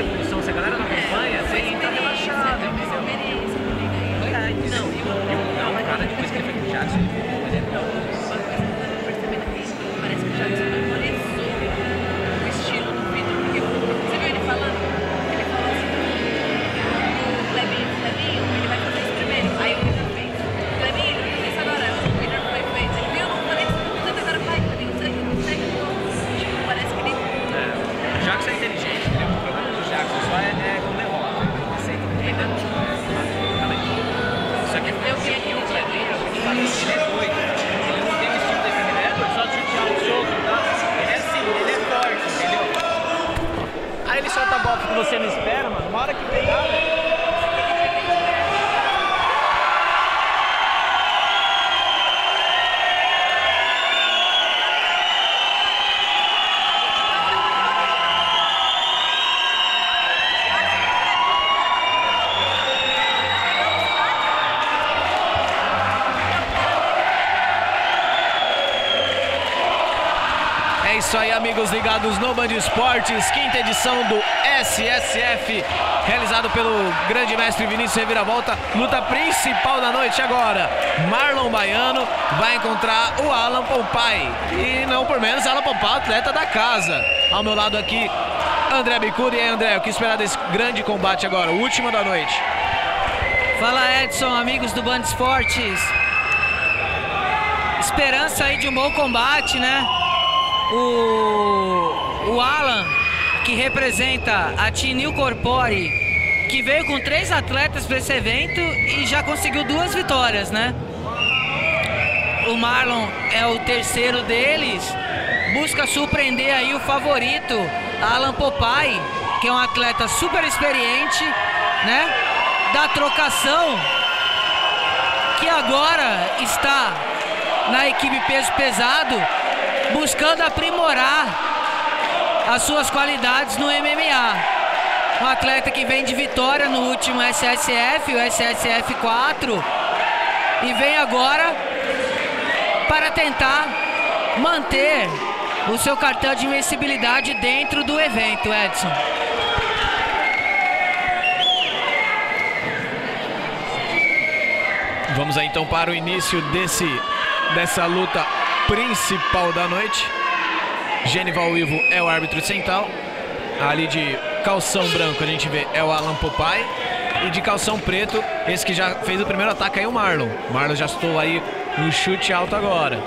discussão, se a galera não acompanha, você entra relaxado, entendeu? Não, o cara depois que ele foi com o Jackson, ele é percebendo aqui, parece que o Jackson memorizou o estilo do Vitor, porque você viu ele falando? Ele falou assim, o Clebinho, ele vai fazer isso primeiro. Aí o Vitor fez. Clebinho, ele vai fazer isso agora. O Vitor foi feito. Ele viu, não falei isso, não agora vai, Clebinho, segue. Tipo, parece que ele... O Jackson é inteligente, entendeu? O problema do Jackson só é com derrota. Ele aceita muito bem derrota. Só que eu vi aqui o Clebinho, ele é doido. Ele não tem estilo defender, ele é doido, só chute alto, soco, tá? Ele é assim, ele é forte, entendeu? Aí ele solta a bola que você não espera, mano. Uma hora que pegar, velho. É isso aí, amigos ligados no Band Esportes, quinta edição do SSF, realizado pelo grande mestre Vinícius Reviravolta. Luta principal da noite agora, Marlon Baiano vai encontrar o Alan Pompai, e não por menos, Alan Pompai, atleta da casa. Ao meu lado aqui, André Bicudo. E aí, André, o que esperar desse grande combate agora, o último da noite? Fala, Edson, amigos do Band Esportes. Esperança aí de um bom combate, né? O Alan, que representa a Team New Corpore, que veio com 3 atletas para esse evento e já conseguiu 2 vitórias, né? O Marlon é o terceiro deles, busca surpreender aí o favorito, Alan Pompai, que é um atleta super experiente, né? Da trocação, que agora está na equipe peso pesado, buscando aprimorar as suas qualidades no MMA. Um atleta que vem de vitória no último SSF, o SSF 4, e vem agora para tentar manter o seu cartão de invencibilidade dentro do evento, Edson. Vamos aí então para o início dessa luta principal da noite. Genival Ivo é o árbitro central. Ali de calção branco a gente vê é o Alan Pompai. E de calção preto, esse que já fez o primeiro ataque aí, o Marlon. O Marlon já estou aí no chute alto agora.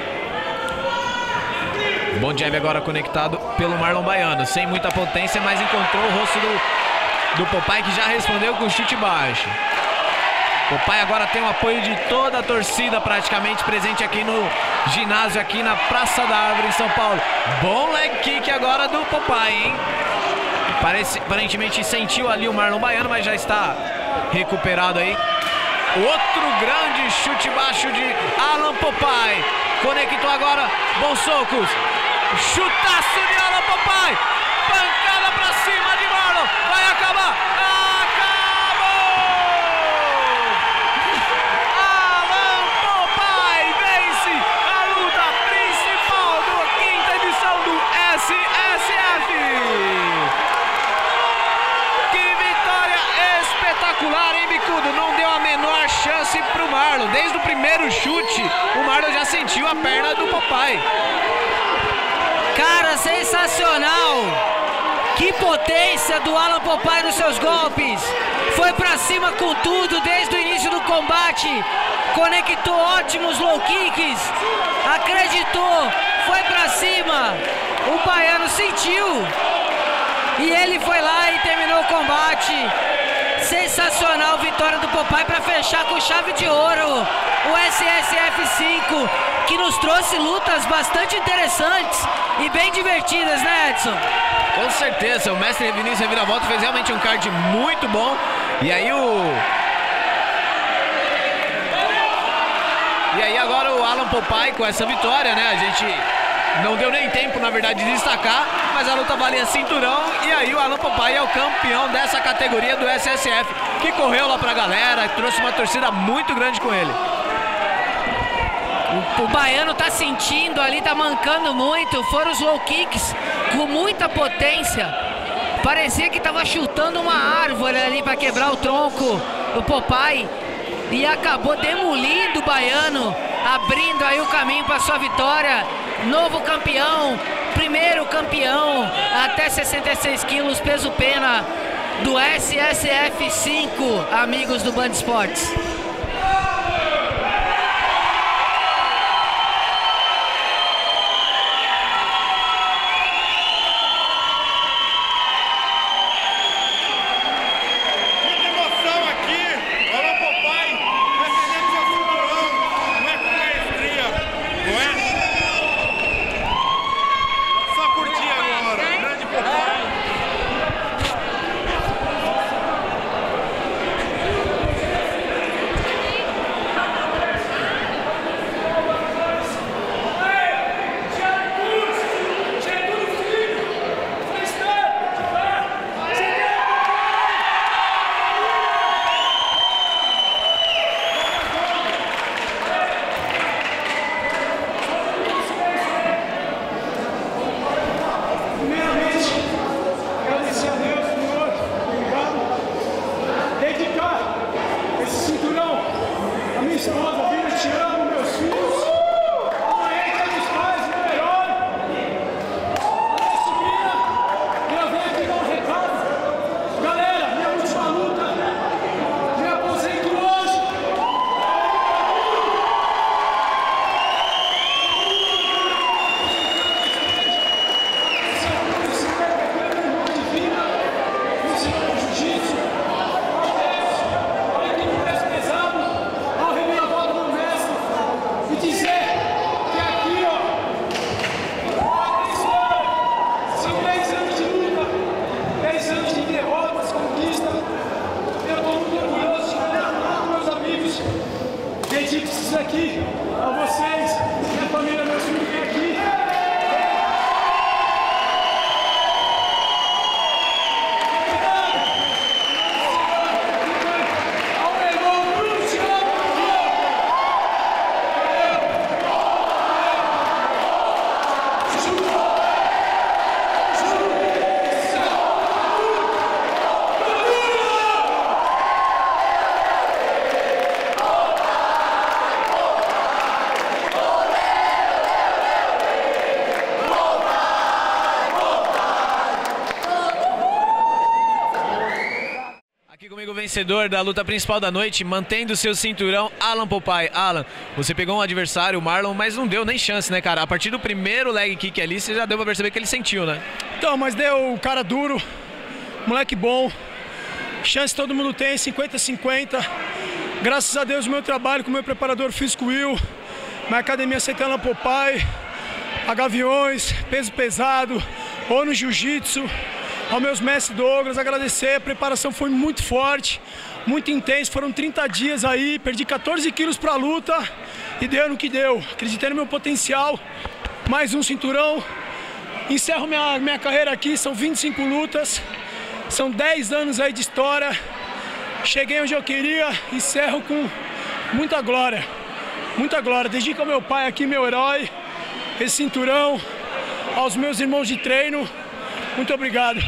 Bom jab agora conectado pelo Marlon Baiano. Sem muita potência, mas encontrou o rosto do Pompai, que já respondeu com chute baixo. Pompai agora tem o apoio de toda a torcida praticamente presente aqui no ginásio, aqui na Praça da Árvore, em São Paulo. Bom leg kick agora do Pompai, hein? Aparentemente sentiu ali o Marlon Baiano, mas já está recuperado aí. Outro grande chute baixo de Alan Pompai. Conectou agora, bons socos. Chutaço de Alan Pompai. Pancada pra cima de Marlon. Vai acabar. Não deu a menor chance pro Marlon. Desde o primeiro chute, o Marlon já sentiu a perna do Pompai. Cara, sensacional! Que potência do Alan Pompai nos seus golpes! Foi pra cima com tudo desde o início do combate. Conectou ótimos low kicks. Acreditou, foi pra cima. O baiano sentiu. E ele foi lá e terminou o combate. Sensacional vitória do Pompai para fechar com chave de ouro o SSF 5, que nos trouxe lutas bastante interessantes e bem divertidas, né, Edson? Com certeza, o mestre Vinícius Reviravolta fez realmente um card muito bom. E aí agora o Alan Pompai com essa vitória, né? A gente não deu nem tempo, na verdade, de destacar, mas a luta valia cinturão. E aí o Alan Pompai é o campeão dessa categoria do SSF, que correu lá pra galera, trouxe uma torcida muito grande com ele. O baiano tá sentindo ali, tá mancando muito. Foram os low kicks com muita potência. Parecia que tava chutando uma árvore ali para quebrar o tronco do Popeye e acabou demolindo o baiano, abrindo aí o caminho para sua vitória. Novo campeão, primeiro campeão até 66 quilos, peso pena do SSF 5, amigos do Band Esportes. Aqui a vocês, minha família, meus filhos vem aqui. Ao meu irmão Bruno, te amo. Comigo, vencedor da luta principal da noite, mantendo seu cinturão, Alan Popeye. Alan, você pegou um adversário, o Marlon, mas não deu nem chance, né, cara? A partir do primeiro leg kick ali, você já deu pra perceber que ele sentiu, né? Então, mas deu o cara duro, moleque bom, chance todo mundo tem, 50-50. Graças a Deus, o meu trabalho com o meu preparador físico Will, minha academia CT Alan Popeye, a Gaviões, peso pesado, ou no jiu-jitsu, aos meus mestres Douglas, agradecer, a preparação foi muito forte, muito intensa, foram 30 dias aí, perdi 14 quilos pra luta e deu no que deu, acreditei no meu potencial, mais um cinturão, encerro minha carreira aqui, são 25 lutas, são 10 anos aí de história, cheguei onde eu queria, encerro com muita glória, dedico ao meu pai aqui, meu herói, esse cinturão, aos meus irmãos de treino. Muito obrigado.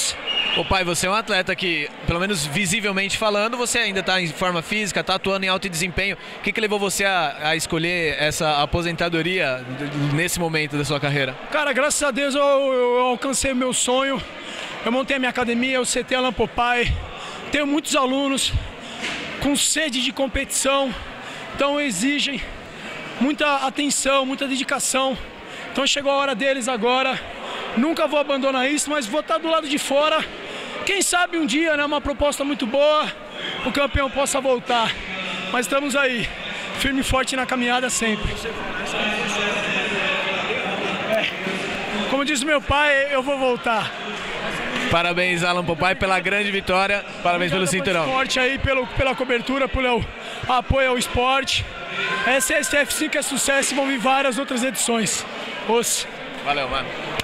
Ô pai, você é um atleta que, pelo menos visivelmente falando, você ainda está em forma física, está atuando em alto desempenho. O que levou você a escolher essa aposentadoria nesse momento da sua carreira? Cara, graças a Deus eu alcancei o meu sonho. Eu montei a minha academia, o CT Alan Popeye. Tenho muitos alunos com sede de competição, então exigem muita atenção, muita dedicação. Então chegou a hora deles agora. Nunca vou abandonar isso, mas vou estar do lado de fora. Quem sabe um dia, né, uma proposta muito boa, o campeão possa voltar. Mas estamos aí, firme e forte na caminhada sempre. Como diz meu pai, eu vou voltar. Parabéns, Alan Popeye, pela grande vitória. Parabéns pelo cinturão. Forte aí, pela cobertura, pelo apoio ao esporte. SSF 5 é sucesso e vão vir várias outras edições. Valeu, mano.